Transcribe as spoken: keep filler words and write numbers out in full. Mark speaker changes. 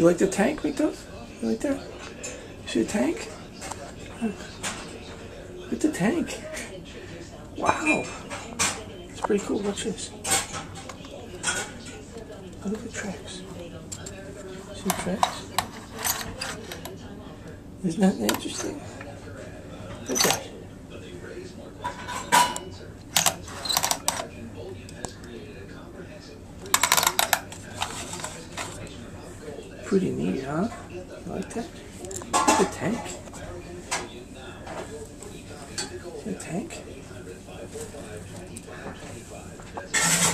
Speaker 1: You like the tank, MacDuff? You like that? You see the tank? Look at the tank. Wow. It's pretty cool. Watch this. Look at the tracks. See the tracks? Isn't that interesting? Look at that. Pretty neat, huh? You like that? Look at the tank. See the tank?